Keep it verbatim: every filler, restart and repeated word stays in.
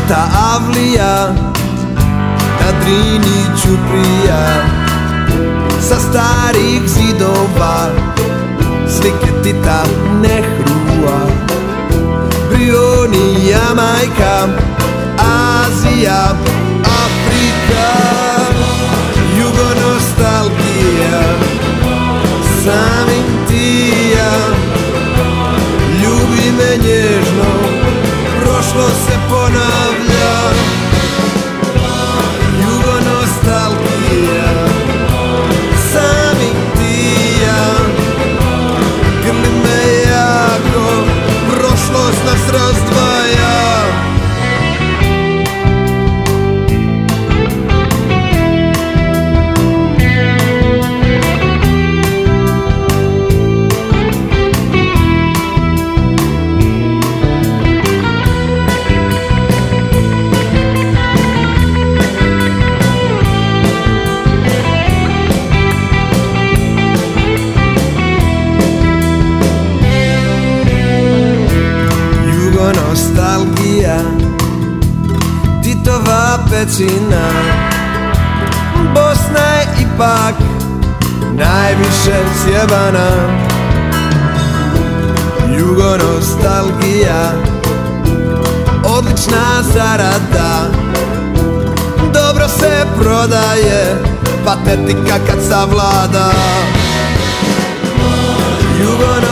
Teta Avlija na Drini ćuprija, sa starih zidova slike Tita Nehrua. Brioni, Jamajka, Azija, Afrika, jugonostalgija, samim tija. Ljubi me nježno, prošlo se ponavlja. Jugonostalgija, samim tija. Grli me jako, prošlost nas razdvaja. Nostalgija, Titova pećina, Bosna je ipak najviše sjebana. Jugonostalgija, odlična zarada, dobro se prodaje, patetika kad savlada. Jugonostalgija,